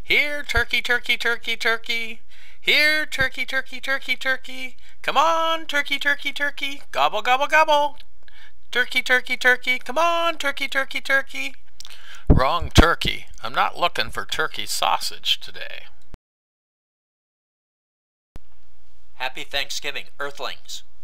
Here, turkey, turkey, turkey, turkey. Here, turkey, turkey, turkey, turkey. Come on, turkey, turkey, turkey. Gobble, gobble, gobble. Turkey, turkey, turkey. Come on, turkey, turkey, turkey. Wrong turkey. I'm not looking for turkey sausage today. Happy Thanksgiving, Earthlings.